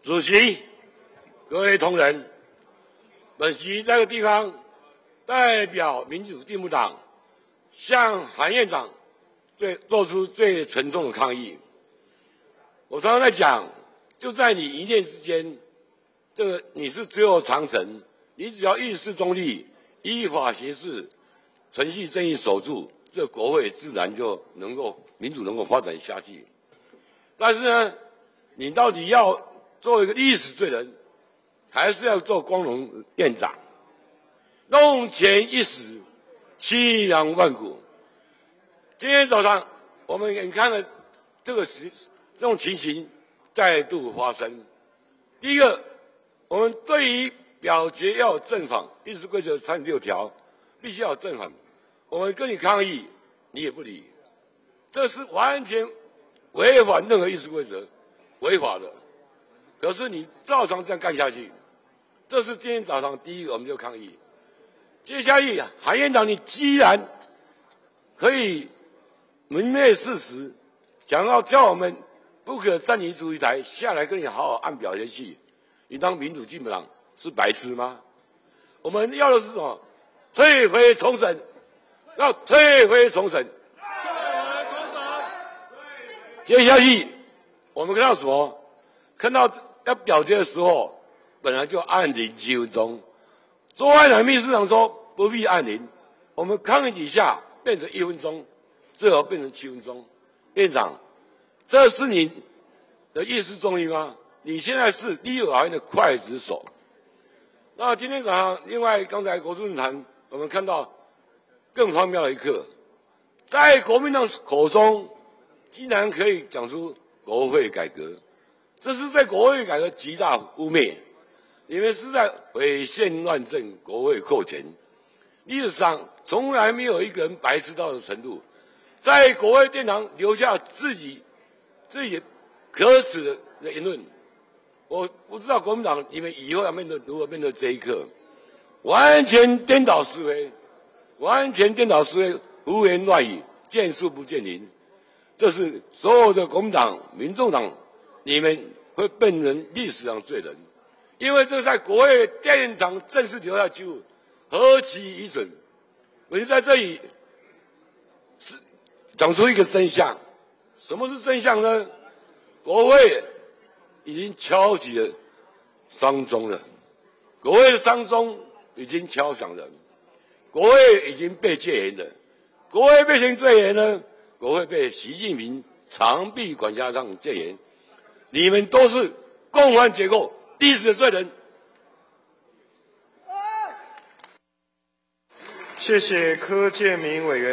主席、各位同仁，本席在这个地方代表民主进步党向韩院长做出最沉重的抗议。我常常在讲，就在你一念之间，你是最后长城，你只要议事中立、依法行事、程序正义守住，这国会自然就能够民主能够发展下去。但是呢，你到底要做一个历史罪人，还是要做光荣院长？弄权一时，凄凉万古。今天早上我们眼看了这种情形再度发生。第一个，我们对于表决要有正反，议事规则36条必须要有正反。我们跟你抗议，你也不理，这是完全违反任何议事规则，违法的。可是你照常这样干下去，这是今天早上第一个我们就抗议。接下去，韩院长，你既然可以泯灭事实，想要叫我们不可站立主席台下来跟你好好按表决去，你当民主进步党是白痴吗？我们要的是什么？退回重审，要退回重审。接下去，我们看到什么？看到要表决的时候，本来就按铃7分钟。周安南秘书长说不必按铃，我们抗议底下变成1分钟，最后变成7分钟。院长，这是你的议事中立吗？你现在是立法院的刽子手。那今天早上，另外刚才国政论坛我们看到更荒谬的一刻，在国民党口中竟然可以讲出国会改革，这是对国会改革极大污蔑。你们是在毁宪乱政，国会扣钱。历史上从来没有一个人白痴到的程度，在国会殿堂留下自己可耻的言论。我不知道国民党你们以后要如何面对这一刻，完全颠倒思维，完全颠倒思维，胡言乱语，见树不见林。这是所有的国民党、民众党，你们会变成历史上罪人。因为这在国会殿堂正式留下记录，何其愚蠢！我就在这里讲出一个真相。什么是真相呢？国会已经敲起了丧钟了，国会的丧钟已经敲响了，国会已经被戒严了。国会被谁戒严呢？国会被习近平长臂管辖上戒严。你们都是共犯结构。历史的罪人。 谢谢柯建铭委员。